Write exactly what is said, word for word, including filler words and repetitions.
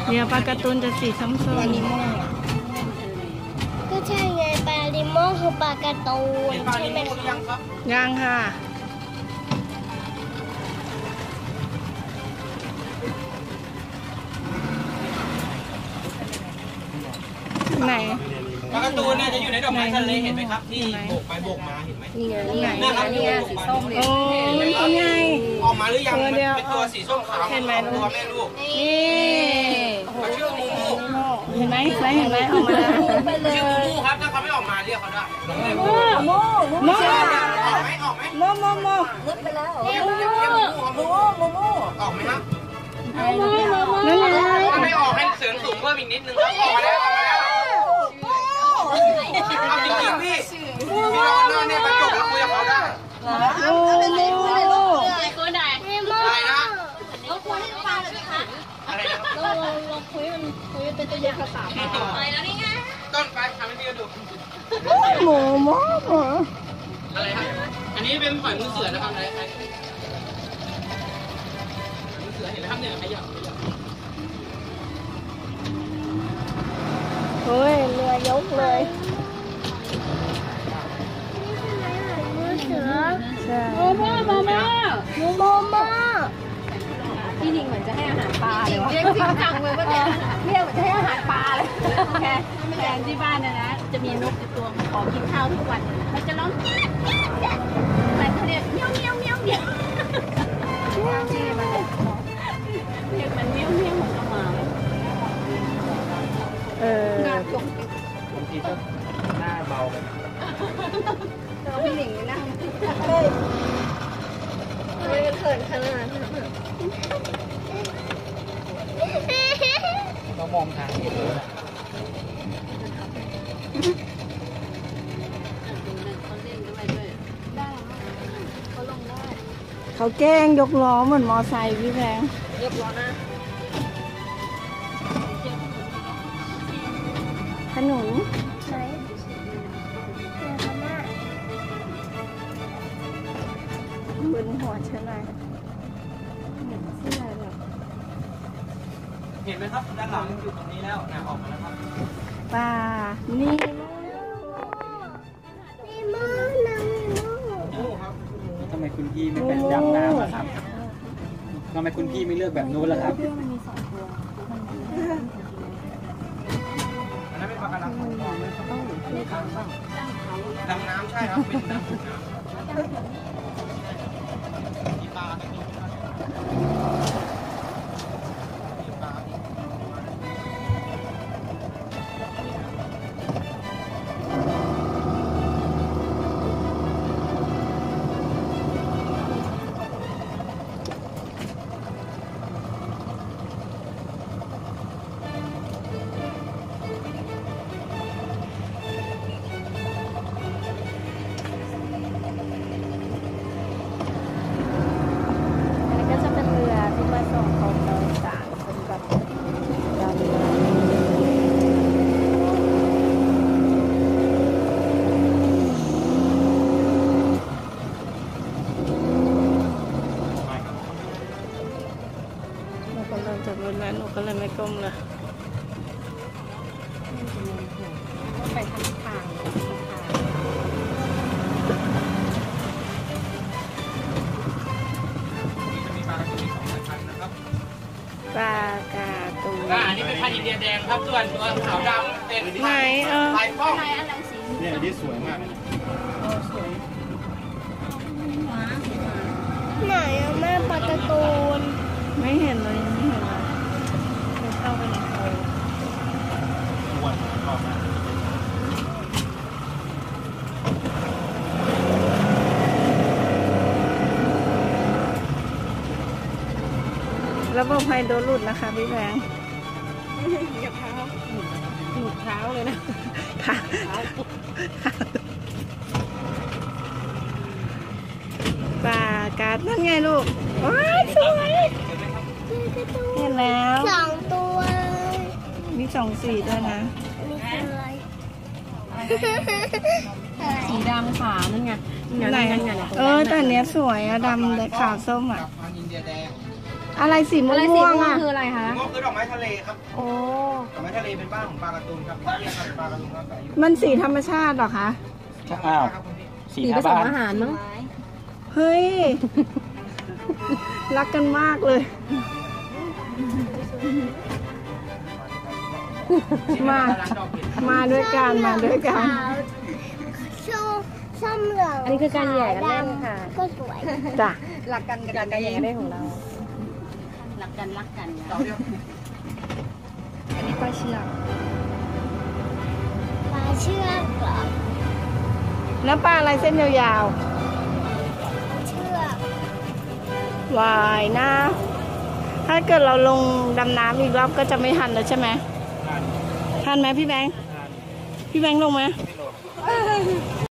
เดี๋ยวปลาการ์ตูนจะสีส้มๆปลาลิโม่ก็ใช่ไงปลาลิโม่คือปลาการ์ตูนใช่ไหมครับยังค่ะไหนปลาการ์ตูนเนี่ยจะอยู่ในดอกไม้ทะเลเห็นไหมครับที่โบกไปโบกมาเห็นไหมนี่ไงนี่ไงนี่ไงสีส้มเลยโอ้ยตัวใหญ่ออกมาหรือยังมันเป็นตัวสีส้มขาวเห็นไหมตัวแม่ลูกนี่เขาชื่อมูมูเห็นไหมเห็นไหมออกมาแล้วชื่อมูมูครับถ้าเขาไม่ออกมาเรียกเขาได้โม่โม่โม่ออกไหมออกไหมโม่โม่โม่ลึกไปแล้วเรียกมูมูมูมูออกไหมครับนั่นไงถ้าไม่ออกให้เสียงสูงเพิ่มอีกนิดนึงครับออกมาแล้วออกมาแล้วเอาจริงๆพี่พี่รอหน้าเนี่ยไปจบแล้วคุยกับเขาได้โอ้โม่คุยได้อะไรนะเราคุยให้ฟังเลยค่ะอะไรนะเราเราคุยมันคุยเป็นตัวอย่างภาษาอะไรแล้วนี่ไงต้นไปทำให้พี่ดูโม่โม่โม่อะไรครับอันนี้เป็นหอยมือเสือนะครับอะไรมือเสือเห็นไหมครับเนี่ยขยับขยับเฮ้ยเรือยกเลยโมโม่โมโม่โมโม่พี่ลิงเหมือนจะให้อาหารปลาเลยวะเรียกจริงจังเลยว่าเนี่ยเรียกเหมือนจะให้อาหารปลาเลยแค่แค่ที่บ้านนะนะจะมีนกตัวขอกินข้าวทุกวันมันจะร้องมันเขาเรียกเมี้ยวเมี้ยวเมี้ยวเมี้ยวชื่อมันเรียกมันเมี้ยวเมี้ยวเหมือนกับหมาเออบางทีก็หน้าเบาไปเราพี่หลิงนั่งเลยไม่กระเถินขนาดนั้นเรามองทางเห็นเลยเขาแกล้งยกล้อเหมือนมอไซค์พี่แพงยกล้อนะขนุนไหนบนหัวเชื่ออะไรเห็นเสื้อแบบเห็นไหมครับด้านหลังอยู่ตรงนี้แล้วนะออกมาแล้วครับปลานี่นี่มูน้ำนี่มูครับทำไมคุณพี่ไม่เป็นดำน้ำล่ะครับทำไมคุณพี่ไม่เลือกแบบนู้นล่ะครับอันนั้นเป็นปลากระลังของเราดำน้ำใช่ครับเป็นดำน้ำมีปลาจากรถแล้วหนูก็เลยไม่ก้มเลยไปทางทางปลากาตูนอันนี้เป็นพันธุ์อินเดียแดงครับส่วนตัวขาวดำเป็นไหนเออลายป้องเนี่ยนี่สวยมากเลยสวยไหนอะแม่ปลาการ์ตูนไม่เห็นเลยยังไม่เห็นเลยไปเข้าไปในโถอ้วนชอบมากระบบไฮโดรหลุดนะคะพี่แพงอย่าเท้าหนุดเท้าเลยนะเท้าปลากาดนั่นไงลูกว้าวสวยเห็นแล้วสองตัวมีสองสีด้วยนะนี่คืออะไรสีดำขาวนั่นไงไหนเออแต่เนี้ยสวยอะดำแต่ขาวส้มอะอะไรสีม่อะไรสีวงม่วงๆอ่ะคืออะไรคะก็คือดอกไม้ทะเลครับโอ้ดอกไม้ทะเลเป็นบ้านของปลาการ์ตูนครับเรียกครับปลาการ์ตูนครับอายุมันสีธรรมชาติเหรอคะอ้าวสีสีผทาสมบ้านอาหารมั้งเฮ้ย รักกันมากเลย มา มาด้วยกันมาด้วยกันขาวส้มส้มเหลืองอันนี้คือการแย่กันเล่นค่ะก็สวยจ้ะรักกันกับการแย่กันเล่นของเรา รักกันรักกันอันนี้ปลาเชือกปลาเชือกเหรอแล้วปลาอะไรเส้นยาวเชือกๆวายนะ ถ้าเกิดเราลงดำน้ำอีกรอบก็จะไม่ทันแล้วใช่ไหม ทันไหมพี่แบงค์ พี่แบงค์ลงไหม